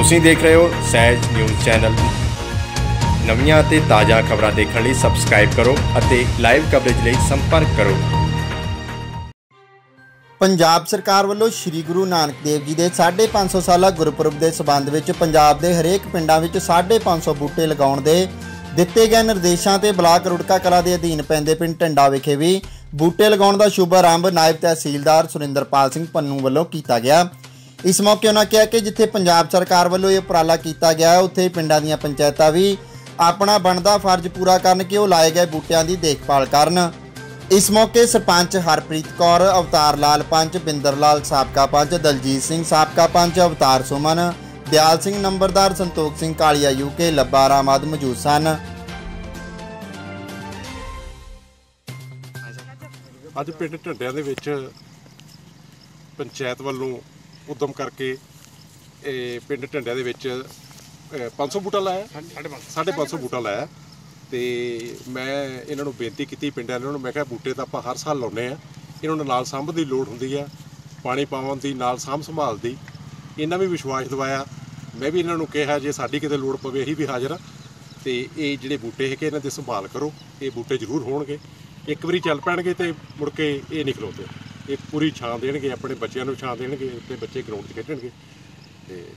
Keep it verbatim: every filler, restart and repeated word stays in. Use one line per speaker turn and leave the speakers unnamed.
ਤੁਸੀਂ ਦੇਖ ਰਹੇ ਹੋ ਸਹਿਜ ਨਿਊਜ਼ ਚੈਨਲ। ਨਵੀਆਂ ਅਤੇ ਤਾਜ਼ਾ ਖਬਰਾਂ ਦੇਖਣ ਲਈ ਸਬਸਕ੍ਰਾਈਬ ਕਰੋ ਅਤੇ ਲਾਈਵ ਕਵਰੇਜ ਲਈ ਸੰਪਰਕ ਕਰੋ।
ਪੰਜਾਬ ਸਰਕਾਰ ਵੱਲੋਂ श्री गुरु नानक देव जी के साढ़े पाँच सौ साला गुरपुरब के संबंध में पंजाब के हरेक पिंडों में साढ़े पाँच सौ बूटे लगाने के दिते गए निर्देशों से ब्लाक रुड़का कला के अधीन पैंदे पिंड टिंडा विखे भी बूटे लगाने का शुभ आरंभ नायब तहसीलदार सुरिंदरपाल सिंह पन्नू वालों किया गया। इस मौके उन्होंने कहा कि जिथे पंजाब सरकार वालों यह उपराला किया गया उत्थे पिंडों दी पंचायतां भी अपना बनदा फर्ज पूरा करन कि वो लाए गए बूटियां की देखभाल करन। इस मौके सरपंच हरप्रीत कौर, अवतार लाल पंच, बिंदर लाल साबका पंच, दलजीत सिंह साबका पंच, अवतार सुमन, दयाल सिंह नंबरदार, संतोख सिंह कालिया यूके, लब्बा राम आदि मौजूद सन।
ਅੱਜ ਪਿੰਡ ਢੰਡਿਆਂ ਦੇ ਵਿੱਚ ਪੰਚਾਇਤ ਵੱਲੋਂ ਉਦਮ ਕਰਕੇ ਇਹ ਪਿੰਡ ਢੰਡਿਆਂ ਦੇ ਵਿੱਚ ਪੰਜ ਸੌ ਬੂਟਾ ਲਾਇਆ, ਸਾਢੇ ਪੰਜ ਸੌ ਬੂਟਾ ਲਾਇਆ। ਤੇ ਮੈਂ ਇਹਨਾਂ ਨੂੰ ਬੇਨਤੀ ਕੀਤੀ ਪਿੰਡਾਂ ਨੂੰ, ਮੈਂ ਕਿਹਾ ਬੂਟੇ ਤਾਂ ਆਪਾਂ ਹਰ ਸਾਲ ਲਾਉਂਦੇ ਆ, ਇਹਨਾਂ ਨੂੰ ਨਾਲ ਸਾਂਭ ਦੀ ਲੋੜ ਹੁੰਦੀ ਆ, ਪਾਣੀ ਪਾਉਣ ਦੀ, ਨਾਲ ਸਾਂਭ ਸੰਭਾਲ ਦੀ। ਇਹਨਾਂ ਵੀ ਵਿਸ਼ਵਾਸ ਦਿਵਾਇਆ। ਮੈਂ ਵੀ ਇਹਨਾਂ ਨੂੰ ਕਿਹਾ ਜੇ ਸਾਡੀ ਕਿਤੇ ਲੋੜ ਪਵੇ ਅਸੀਂ ਵੀ ਹਾਜ਼ਰ ਆ। ਤੇ ਇਹ ਜਿਹੜੇ ਬੂਟੇ ਹੈਗੇ ਇਹਨਾਂ ਦੀ ਸੰਭਾਲ ਕਰੋ, ਇਹ ਬੂਟੇ ਜ਼ਰੂਰ ਹੋਣਗੇ। ਇੱਕ ਵਾਰੀ ਚੱਲ ਪੈਣਗੇ ਤੇ ਮੁੜ ਕੇ ਇਹ ਨਹੀਂ ਖਲੋਤੇ, ਇਹ ਪੂਰੀ ਛਾਂ ਦੇਣਗੇ, ਆਪਣੇ ਬੱਚਿਆਂ ਨੂੰ ਛਾਂ ਦੇਣਗੇ ਤੇ ਬੱਚੇ ਗਰਾਊਂਡ 'ਚ ਖੇਡਣਗੇ। ਤੇ